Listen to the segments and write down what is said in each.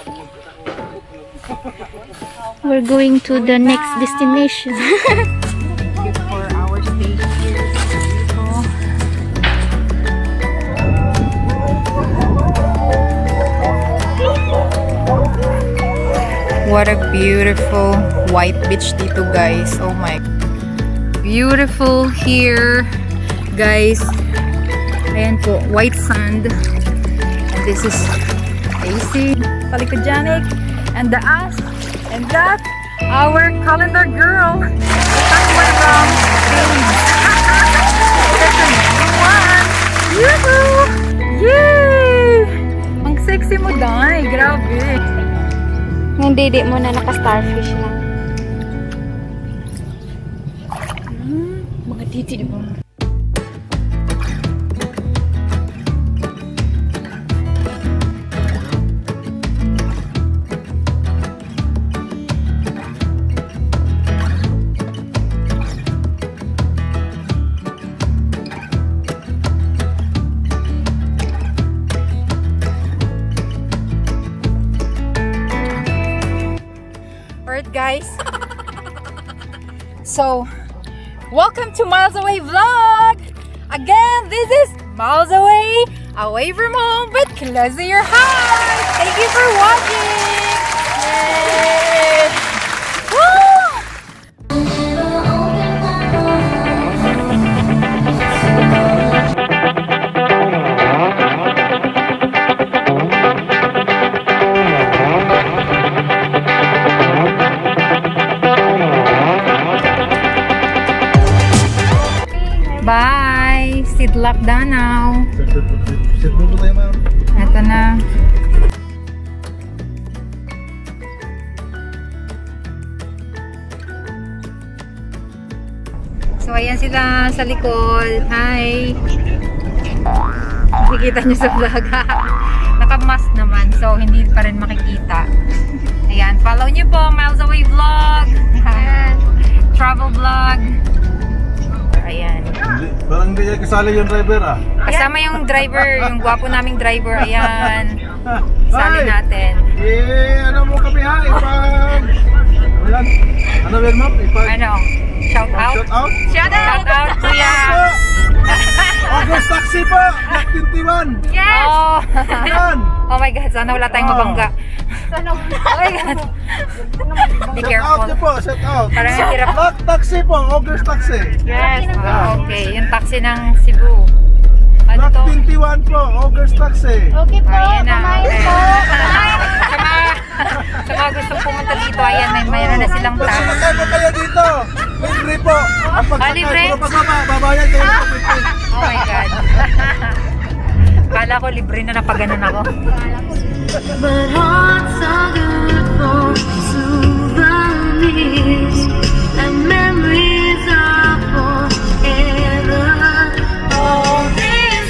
We're going to the next destination. For our stay here. What a beautiful white beach dito, guys. Oh my. Beautiful here, guys. Ayan po, white sand. And this is AC, Palicogenic, and the us, and that, our calendar girl. That's one from Babes. That's a new one. Yoo-hoo! Yay! Ang sexy mo, Day. Grabe. Yung dede mo na naka-starfish na. Mga titi mo. Guys, so welcome to Miles Away Vlog. Again, this is Miles Away, away from home but close to your heart. Thank you for watching. Yay! Woo! Bye! Sidlak Danau. Ito na. So, ayan sila sa likod. Hi! Makikita nyo sa vlog. Naka-mask naman. So, hindi pa rin makikita. Ayan. Follow nyo po. Miles Away Vlog. Travel vlog. Ayan. Parang hindi kasali yung driver ah. Kasama yung driver, yung gwapo naming driver. Ayan. Sali natin. Ano mo kami ha? Ayan. Ano ba mo? Ano? Shout out? Shout out? Shout out, kuya! August Taxi po! Block 21! Yes! Oh my God, sana wala tayong mabangga. Sana wala. Oh my God. Be careful. Shout out niyo po, shout out. Parang hirap. Block Taxi po, August Taxi. Yes. Okay, yung taxi ng Cebu. Ano Block to? 21 po, August Taxi. Okay po, Ayan na. kumain po. Sa mga gustong pumunta dito, ayan, mayroon na silang Pag taxi. sumakay mo kayo dito, libre po. Ang pagsakay libre? po pagbaba, babayan kayo ng 50. Oh my God. Kala ko libre na napaganon ako. But hearts are good for souvenirs, and memories are forever. All this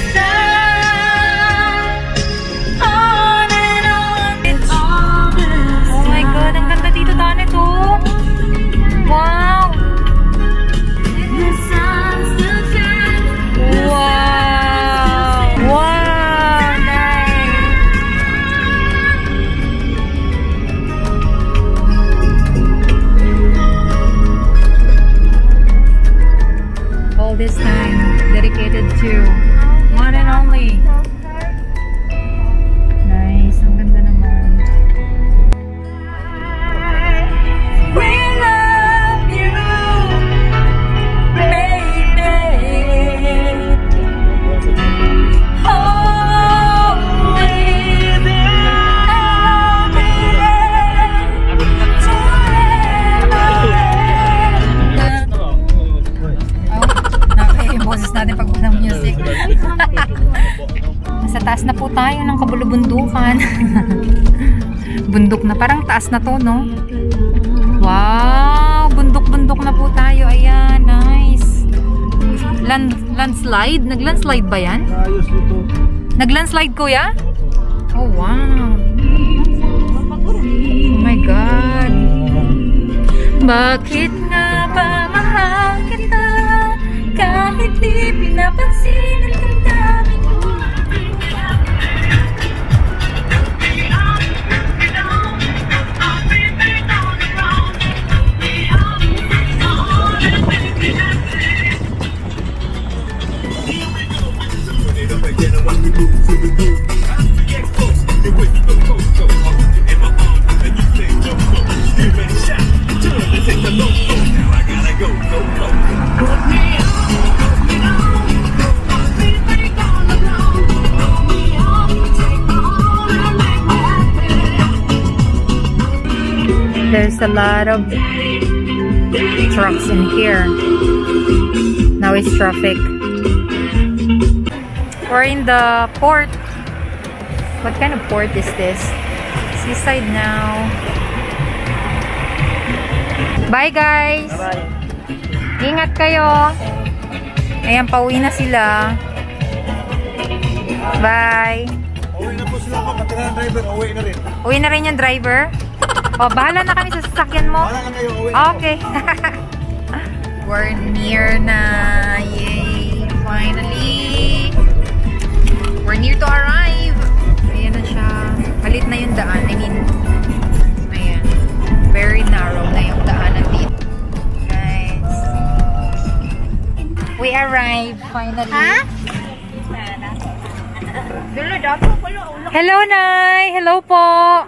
time, on and on, it's all this. Oh my God, ang ganda dito, Tane, to. Wow! The sun still shines. Wow! Wow! Nice! All this time dedicated to one and only. Nice, ang ganda naman. We love you, baby. Always nakakaya yung boses natin pag ng music. Nasa taas na po tayo ng kabulubundukan. Bundok na, parang taas na to, no? Wow! Bundok-bundok na po tayo. Ayan, nice. Landslide? Nag-landslide ba yan? Ayos ito. Nag-landslide, kuya? Oh, wow. Oh my God. Bakit nga ba mahal kita kahit di pinapansin ang damdamin ko? There's a lot of trucks in here. Now it's traffic. We're in the port. What kind of port is this? Seaside now. Bye guys! Bye. Ingat kayo! Ayan, pauwi na sila. Bye! Uwi na po sila pa, pati na ang driver, uwi na rin. Uwi na rin yung driver? O, bahala na kami sa sasakyan mo. Wala na kayo, uwi na po. Okay. We're near na. Yay! Finally! We're near to arrive. Ayan na siya. Malit na yung daan. I mean, ayan. Very narrow na yung daanan dito. Guys. We arrived finally. Huh? Hello, Nay! Hello po!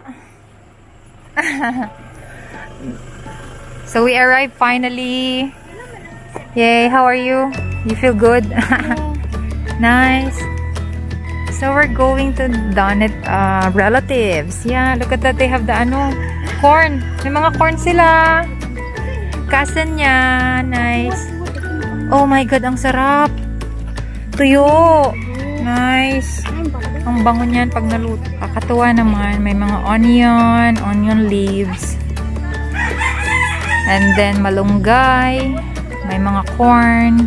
So we arrived finally. Yay! How are you? You feel good? Nice! So we're going to Donnet relatives. Yeah, look at that. They have the corn. May mga corn sila. Cousin niya. Nice. Oh my God, ang sarap. Tuyo. Nice. Ang bango niyan pag naluto. Kakatuwa naman. May mga onion leaves. And then malunggay. May mga corn.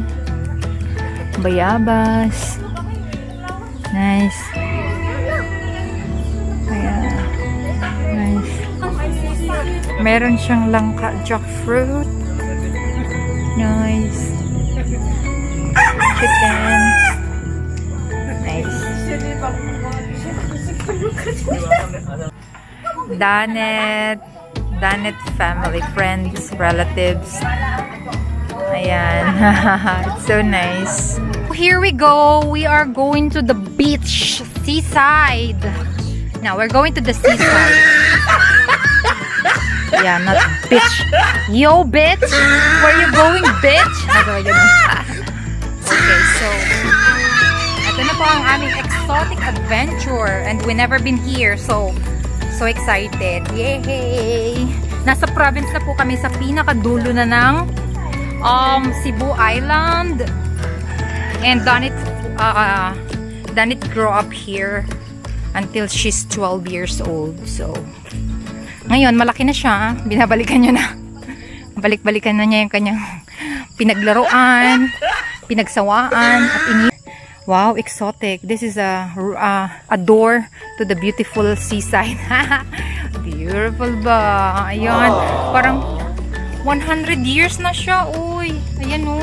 Bayabas. Nice. Ayan. Nice. Meron siyang langka jackfruit. Nice. Chicken. Nice. Donnet family, friends, relatives. Ayan. It's so nice. Here we go. We are going to the beach, seaside. Now we're going to the seaside. Yeah, not bitch. Yo, bitch. Where you going, bitch? Okay, so ito na po ang aming exotic adventure, and we never been here, so excited. Yay! Nasa province na po kami sa pinakadulo na ng Cebu Island. And Donnet grew up here until she's 12 years old. So, ngayon, malaki na siya. Binabalikan niya na. Balik-balikan na niya yung kanyang pinaglaruan, pinagsawaan, at wow, exotic. This is a door to the beautiful seaside. Beautiful ba? Ayan. Parang 100 years na siya. Uy. Ayan o.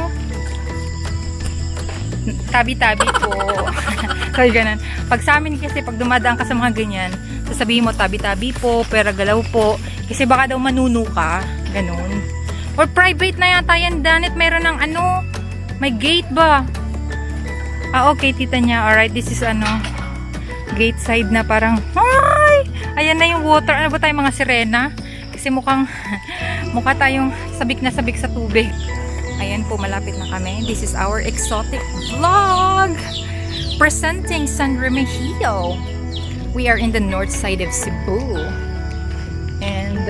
Tabi-tabi po. Kaya ganun. Pag sa amin kasi, pag dumadaan ka sa mga ganyan, sasabihin mo tabi-tabi po, pera galaw po. Kasi baka daw manuno ka. Ganun. Or private na yata yan, Donnet. Meron ng may gate ba? Ah, okay, tita niya. Alright, this is gate side na parang, ay! Ayan na yung water. Ano ba tayo, mga sirena? Kasi mukha tayong sabik na sabik sa tubig. Ayan po, malapit na kami. This is our exotic vlog. Presenting San Remigio. We are in the north side of Cebu. And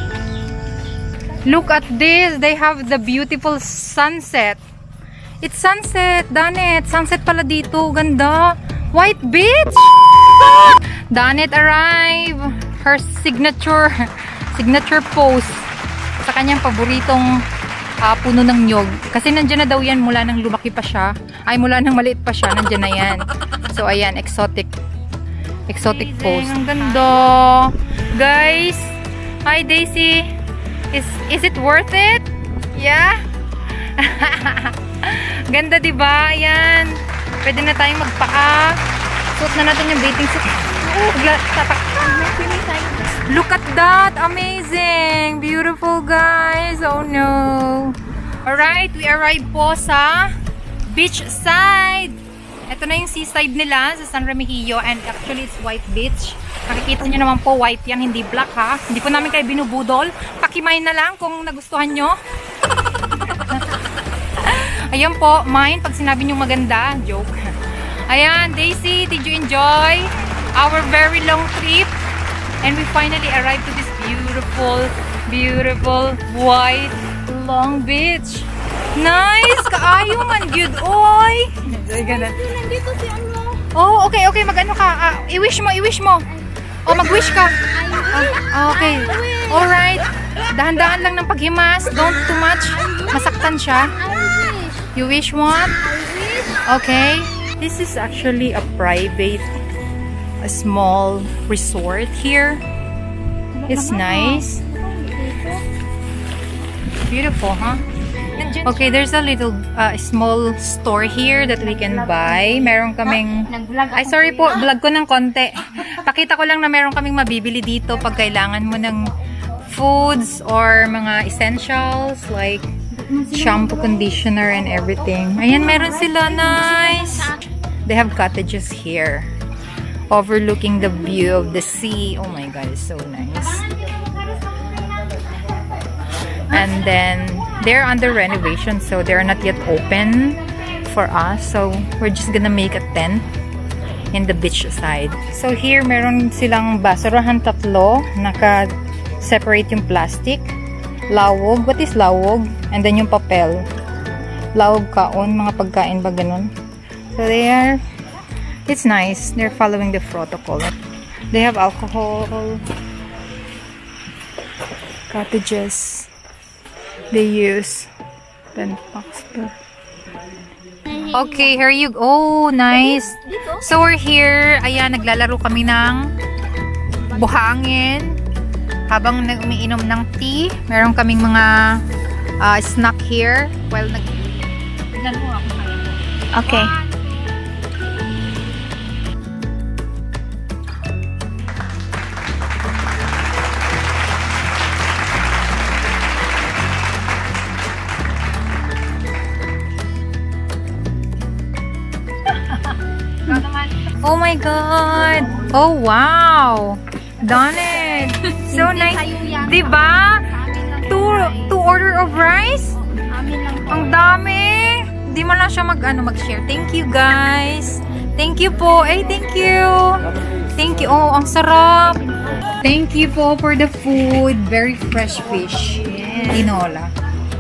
look at this. They have the beautiful sunset. It's sunset, Donnet. Sunset pala dito. Ganda. White beach. Donnet arrive. Her signature pose sa kanyang paboritong puno ng nyog. Kasi nandyan na daw yan mula nang lumaki pa siya. Ay, mula nang maliit pa siya. Nandyan na yan. So, ayan. Exotic pose. Ang ganda. Guys. Hi, Daisy. Is it worth it? Yeah? Ganda, diba? Ayan. Pwede na tayong magpaa. Suot na natin yung bathing suit. Look at that! Amazing! Beautiful, guys! Oh no! Alright, we arrived po sa beach side. Ito na yung seaside nila sa San Remigio, and actually it's white beach. Nakikita nyo naman po, white yan, hindi black ha. Hindi po namin kayo binubudol. Pakimay na lang kung nagustuhan nyo. Ayan po, mine pag sinabi nyo maganda. Joke. Ayan, Daisy, did you enjoy our very long trip? And we finally arrived to this beautiful, beautiful white Long Beach. Nice! Kaayo man, good oy! Nandito si ano. Oh, okay, okay. Mag-ano ka? I-wish mo, i-wish mo. Oh, mag-wish ka. Okay. Alright. Dahan-dahan lang ng paghimas. Don't too much. Masaktan siya. You wish what? Okay. This is actually a private, a small resort here. It's nice. Beautiful, huh? Okay, there's a little small store here that we can buy. Meron kaming... Ay, sorry po. Vlog ko ng konti. Pakita ko lang na meron kaming mabibili dito pag kailangan mo ng foods or mga essentials like shampoo, conditioner, and everything. Ayan, meron sila. Nice! They have cottages here overlooking the view of the sea. Oh my God, it's so nice. And then they're under renovation, so they're not yet open for us. So we're just gonna make a tent in the beach side. So here meron silang basurahan tatlo, naka-separate yung plastic, lawog. What is lawog? And then yung papel. Lawog kaon, mga pagkain ba ganun. So they are, it's nice. They're following the protocol. They have alcohol, cottages. They use 10 bucks per. Okay, here you go. Oh, nice. So we're here. Ayan, naglalaro kami ng buhangin habang umiinom ng tea. Meron kaming mga snack here while tignan mo ako. Okay. Oh my God! Oh wow! Done it! So nice! Diba? Two order of rice? Ang dami! Di mo lang siya mag-share. Thank you guys! Thank you po! Eh, thank you! Thank you! Oh, ang sarap! Thank you po for the food. Very fresh fish. Tinola.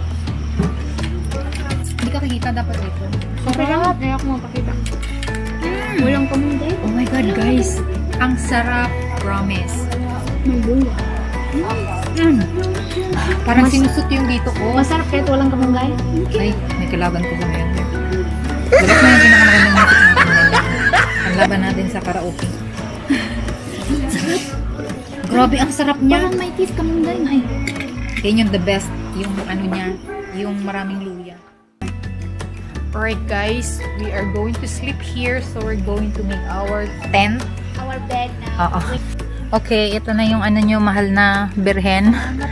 Hindi ka kikita dapat dito. Sarap. Kaya ako mapakita. Walang kamunday. Oh my God, guys. Ang sarap. Promise. May bunga. Parang sinusot yung dito ko. Masarap kahit walang kamunday. Ay, may kalaban ko sa ngayon. Gulat na yung pinakamagandang music natin. Ang laban natin sa karaoke. Grabe, ang sarap niya. Parang may teeth kamunday na eh. Yan yung the best. Yung ano niya. Yung maraming luya. Alright guys, we are going to sleep here. So we're going to make our tent. Our bed now. Okay, ito na yung ano nyo, mahal na birhen.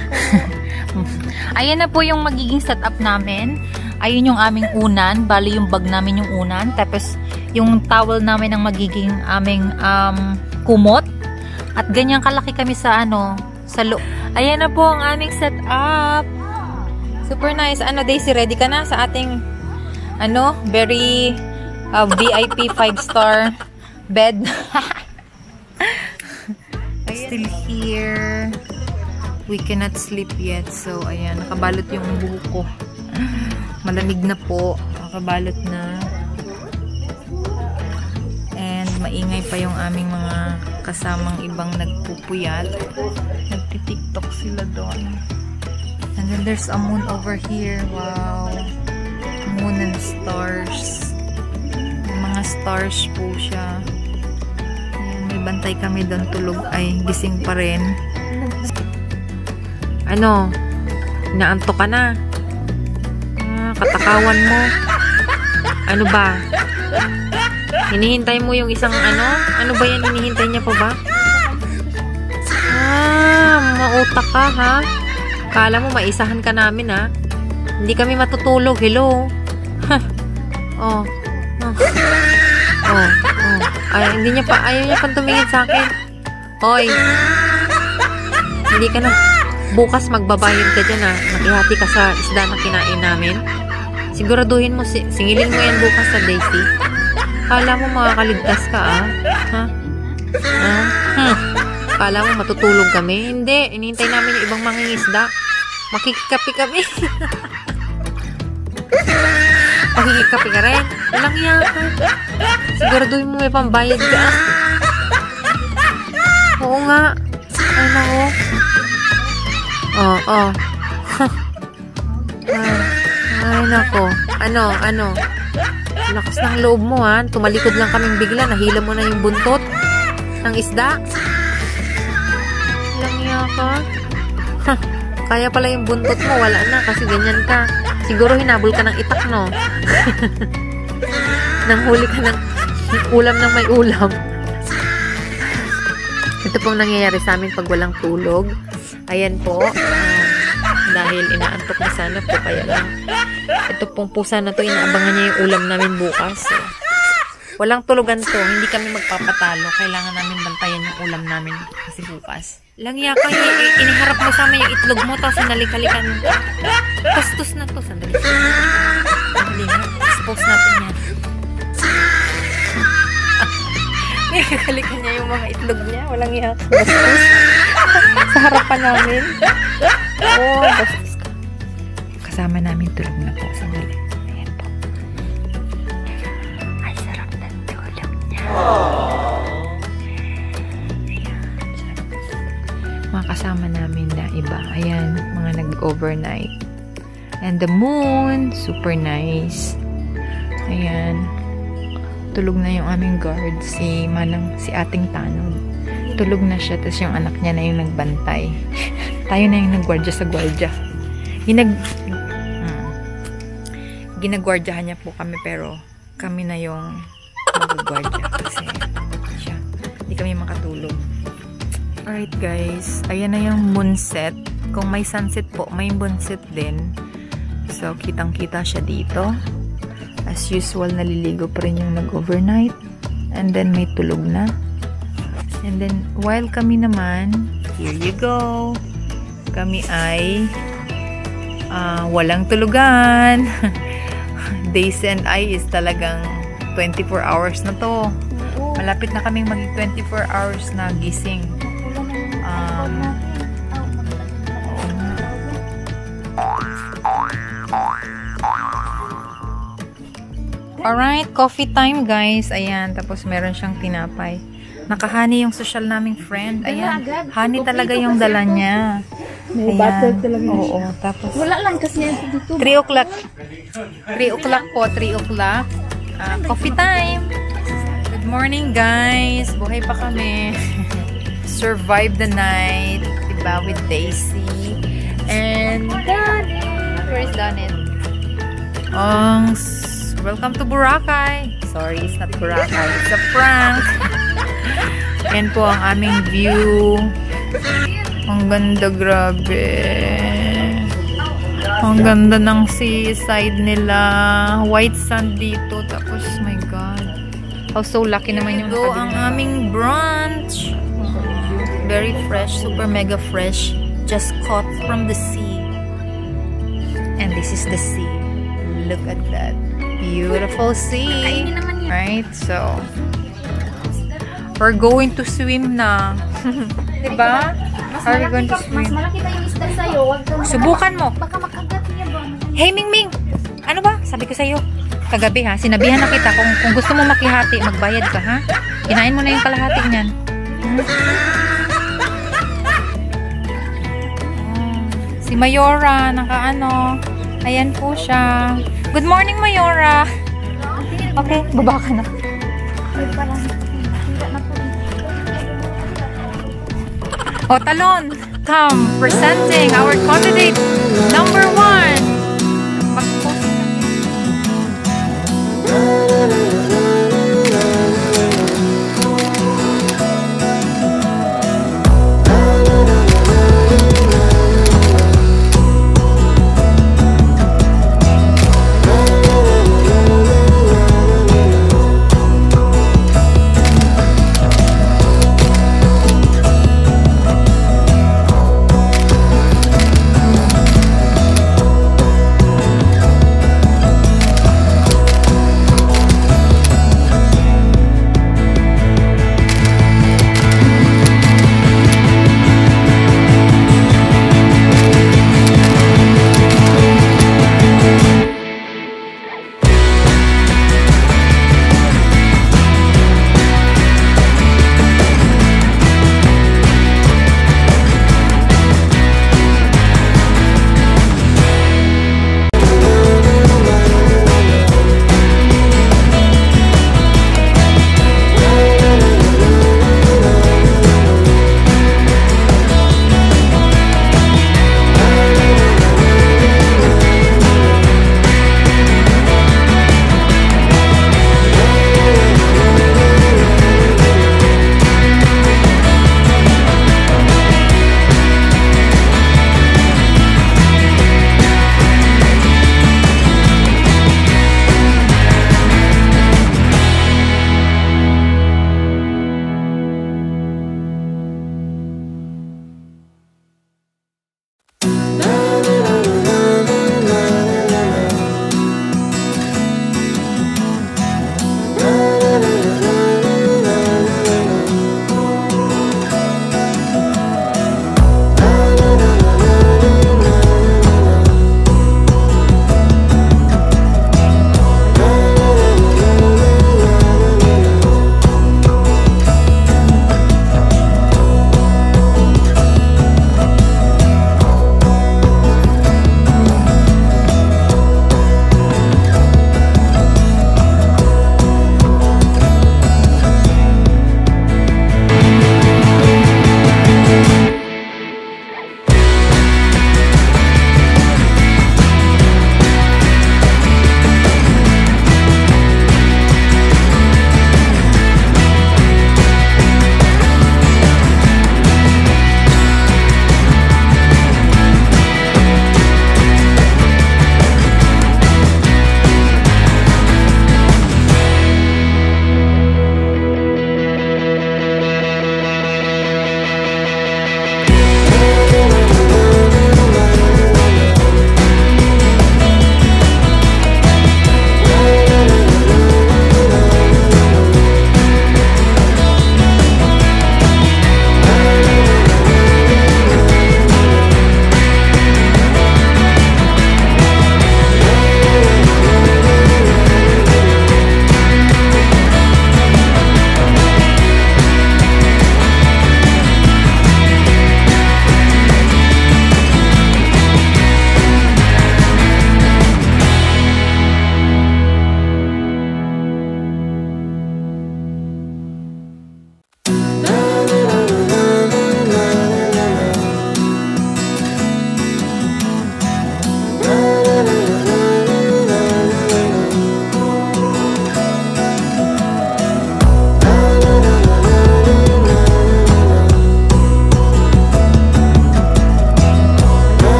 Ayan na po yung magiging setup namin. Ayun yung aming unan. Bali yung bag namin yung unan. Tapos yung towel namin ang magiging aming kumot. At ganyan kalaki kami sa sa loob. Ayan na po ang aming setup. Super nice. Daisy, ready ka na sa ating very VIP 5-star bed. Still here. We cannot sleep yet. So, ayan. Nakabalot yung buhok ko. Malamig na po. Nakabalot na. And maingay pa yung aming mga kasamang ibang nagpupuyat. Nagtitiktok sila doon. And then there's a moon over here. Wow. Moon and stars. May mga stars po siya. Ayan, may bantay kami doon, tulog. Ay, gising pa rin. Inaantok ka na? Katakawan mo. Ano ba? Hinihintay mo yung isang Ano ba yan? Hinihintay niya pa ba? Mautak ka ha? Kala mo maisahan ka namin ha? Hindi kami matutulog. Hello? Ay, ayaw niya pang tumingin sa akin. Hoy. Hindi ka na. Bukas magbabayad ka dyan Nakihati ka sa isda na kinain namin. Siguraduhin mo, singilin mo yan bukas sa Daisy. Kala mo makakaligtas ka Ha? Akala mo matutulog kami? Hindi. Inintay namin yung ibang mangingisda. Makikikapi kami. Makikikapi ka rin? Walang yaka. Siguraduhin mo may pambayad ka. Oo nga. Ay, nako. Oo. Ay, nako. Ano? Lakas ng loob mo, ha? Tumalikod lang kaming bigla. Nahila mo na yung buntot ng isda. Walang yaka. Kaya pala yung buntot mo. Wala na kasi ganyan ka. Siguro hinabol ka ng itak, no? Nanghuli ka ng ulam ng may ulam. Ito pong nangyayari sa amin pag walang tulog. Ayan po. Dahil inaantok na sana po. Kaya lang. Ito pong pusa na to. Inaabangan niya yung ulam namin bukas. Walang tulugan to. Hindi kami magpapatalo. Kailangan namin bantayan yung ulam namin kasi bukas. Langya ka. Iniharap mo sa amin yung itlog mo. Tapos sinalik-halikan mo. Pastos na to. Sandali. Sandali nga. Expose natin yan. Halikan niya yung mga itlog niya. Walang yak. Bastos. Sa harapan namin. Oh, bastos ka. Kasama namin tulog na po. Sandali. Ayan po. Ay, sarap ng tulog niya. Ayan. Mga kasama namin na iba. Ayan. Mga nag-overnight. And the moon. Super nice. Ayan. Tulog na yung aming guard, si ating tanod. Tulog na siya, tapos yung anak niya na yung nagbantay. Tayo na yung nagwardya sa gwardya. Ginagwardyahan niya po kami, pero kami na yung magagwardya kasi siya. Hindi kami makatulog. Alright guys, ayan na yung moonset. Kung may sunset po, may moonset din. So, kitang-kita siya dito. As usual, naliligo pa rin yung nag-overnight. And then, may tulog na. And then, while kami naman, here you go. Kami ay walang tulugan. Days and I is talagang 24 hours na to. Malapit na kaming maging 24 hours na gising. Alright, coffee time guys. Ayan, tapos meron siyang tinapay. Nakahani yung social naming friend. Ayan, honey talaga yung dala niya. May butter talaga. Oo, tapos Wala lang kasi dito. 3 o'clock. 3 o'clock po, 3 o'clock. Coffee time. Good morning guys. Buhay pa kami. Survive the night. Diba, with Daisy. And Donit. Where is Donit? Welcome to Boracay. Sorry, it's not Boracay. It's a prank. Yan po ang aming view. Ang ganda, grabe. Ang ganda ng seaside nila. White sand dito. Tapos, my God. How so lucky naman yung ito ang aming brunch. Very fresh. Super mega fresh. Just caught from the sea. And this is the sea. Look at that. Beautiful sea. Right? So, we're going to swim na. Diba? Are we going to swim? Mas malaki pa yung isda sa'yo. Subukan mo. Baka makagat niya ba? Hey, Mingming! Ano ba? Sabi ko sa'yo. Kagabi ha, sinabihan na kita. Kung gusto mo makihati, magbayad ka ha. Kinain mo na yung kalahati niyan. Si Mayora, nakaano. Ayan po siya. Good morning, Mayora. Okay, baba ka na. O, Talon, come, presenting our candidate number 1.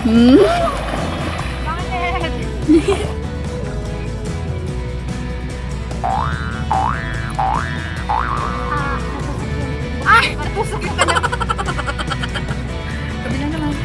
Pusok yung kanya. Kabila naman.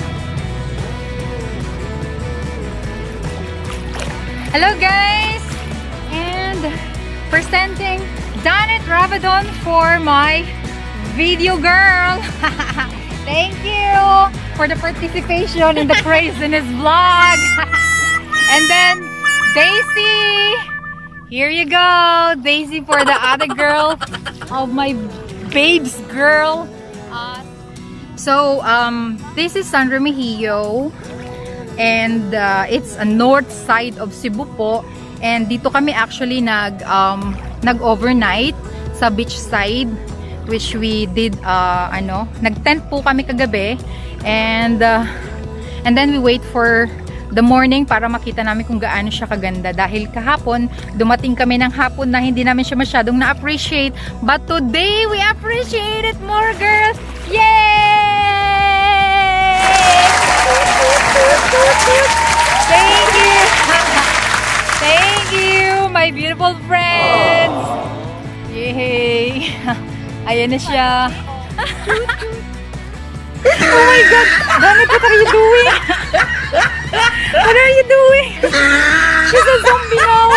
Hello guys! And presenting Danet Rabadon for my video girl. Thank you for the participation in the Craziness vlog. And then Daisy. Here you go. Daisy for the other girl of my babes girl. So this is San Remigio. And it's a north side of Cebu po. And dito kami actually nag-overnight sa beach side, which we did nag-tent po kami kagabi. And then we wait for the morning para makita namin kung gaano siya kaganda. Dahil kahapon, dumating kami ng hapon na hindi namin siya masyadong na-appreciate. But today, we appreciate it more, girls! Yay! Thank you! Thank you, my beautiful friends! Yay! Ayan na siya. Oh my God! Danet, what are you doing? What are you doing? She's a zombie now!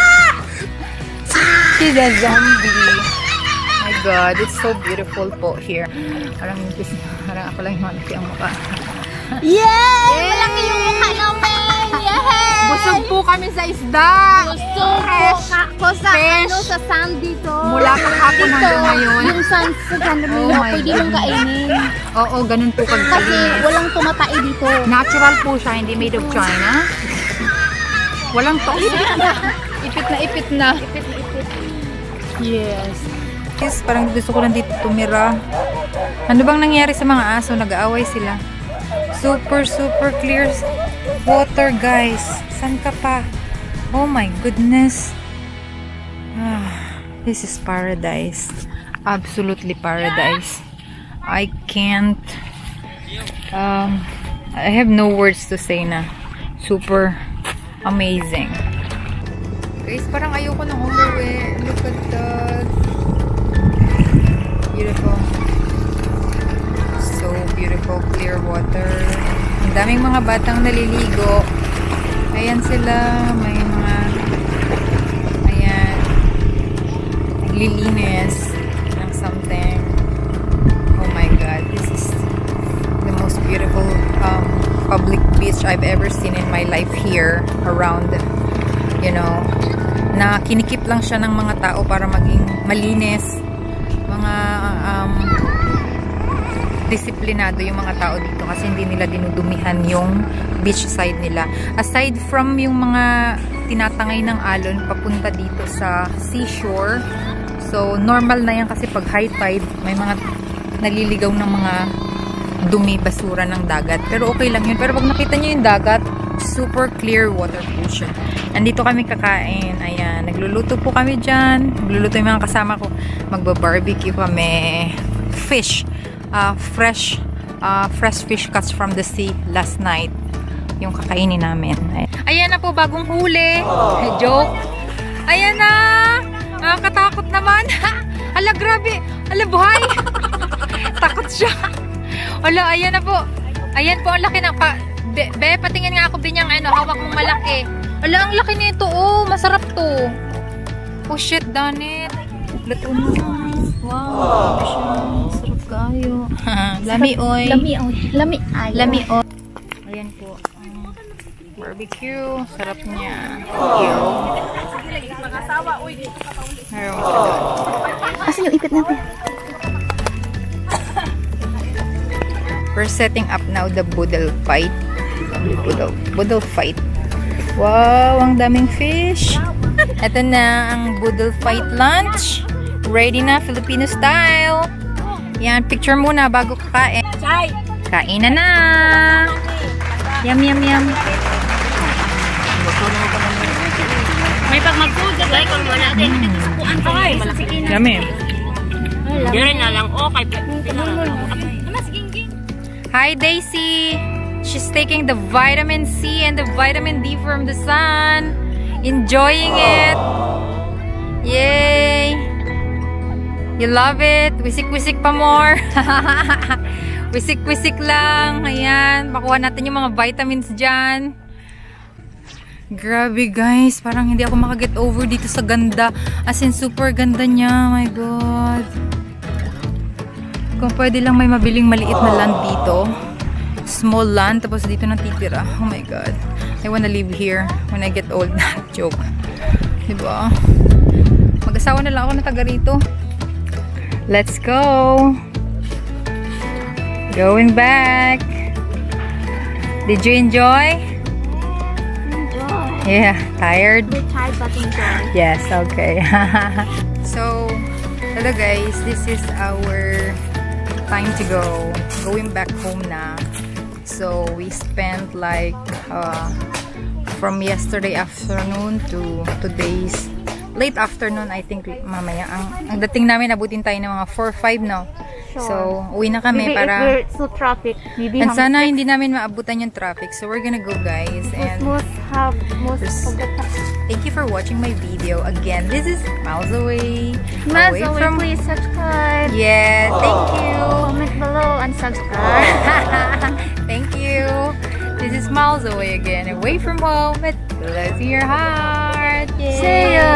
She's a zombie. Oh my God, it's so beautiful po here. Parang ako lang yung malaki ang mukha. Yay! Malaki yung mukha namin! Yay! Busog po kami sa isda! Busog po sa sa sand dito. Mula kahapon hanggang ngayon. Yung sand sa sand Oh my pwede mong kainin. Oo, ganun po Kasi kagalinis. walang tumatay dito. Natural po siya, hindi made of China. Walang toxic. Ipit na ipit na. Yes. Yes, parang gusto ko lang dito tumira. Ano bang nangyari sa mga aso? Nag-aaway sila. Super clear water, guys. San ka pa? Oh my goodness. This is paradise. Absolutely paradise. I can't I have no words to say na. Super amazing. Guys, parang ayoko nang umuwi. Look at that. Beautiful. So beautiful, clear water. Ang daming mga batang naliligo. Ayan sila. May mga naglilinis ng something. Oh my God, this is the most beautiful public beach I've ever seen in my life here around, you know, na kinikip lang siya ng mga tao para maging malinis, mga disiplinado yung mga tao dito kasi hindi nila dinudumihan yung beach side nila. Aside from yung mga tinatangay ng alon papunta dito sa seashore, so normal na yan kasi pag high tide may mga naliligaw ng mga dumi, basura ng dagat, pero okay lang yun. Pero pag nakita nyo yung dagat, super clear water po siya. Nandito kami kakain, ayan, nagluluto po kami dyan, nagluluto yung mga kasama ko, magba-barbecue kami, fish, fresh fish cuts from the sea last night yung kakainin namin. Ayan na po, bagong huli. Joke. Ayan na, nakakatakot naman. Ala, grabe, ala, buhay. Takot siya. Ala, ayan na po. Ayan po, ang laki na pa. Be, patingin nga ako din yung hawak mong malaki. Ala, ang laki nito. Oh, masarap to. Oh shit, Danet. Luto na. Wow, sarap kayo. Lami oy. Lami oy. Ayan po. Barbecue. Sarap niya. Asan yung ipit natin? We're setting up now the boodle fight. Boodle fight. Wow, ang daming fish. Ito na ang boodle fight lunch. Ready na, Filipino style. Yan, picture muna bago kakain. Kain na na. Yum, yum, yum. May pag mag-food, like, kung wala din. Yummy. Diyan na lang, okay. Hi, Daisy. She's taking the vitamin C and the vitamin D from the sun. Enjoying it. Yay! You love it? Wisik-wisik pa more. Wisik-wisik lang. Ayan. Pakuha natin yung mga vitamins dyan. Grabe guys. Parang hindi ako makaget over dito sa ganda. As in, super ganda niya. My God. Kung pwede lang may mabiling maliit na land dito. Small land. Tapos dito natitira. Oh my God. I wanna live here when I get old. Joke. Diba? Mag-asawa na lang ako na taga rito. Let's go! Going back. Did you enjoy? Enjoy. Yeah. Tired? We're tired but enjoy. Yes, okay. So, hello guys. This is our time to go. Going back home na. So, we spent like from yesterday afternoon to today's late afternoon, I think mamaya. Ang dating namin, abutin tayo ng mga 4-5, no? Sure. So, uwi na kami Maybe para... if we're so traffic, maybe And sana hindi namin maabutan yung traffic. So, we're gonna go, guys. And most of the time. thank you for watching my video. Again, this is Miles Away. Miles Away, please subscribe. Yeah, thank you. Comment below and subscribe. Thank you. This is Miles Away again. Away from home. It's close your heart. Yay. See ya.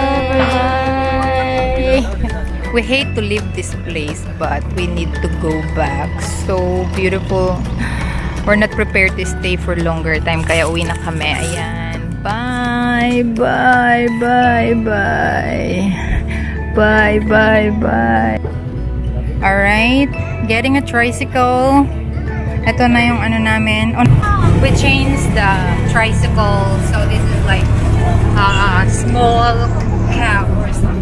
Bye-bye. We hate to leave this place, but we need to go back. So beautiful. We're not prepared to stay for longer time, kaya uwi na kami. Ayan. Bye, bye, bye, bye. Bye, bye, bye. Alright. Getting a tricycle. Ito na yung ano namin. We changed the tricycle. So this is like a small cab or something.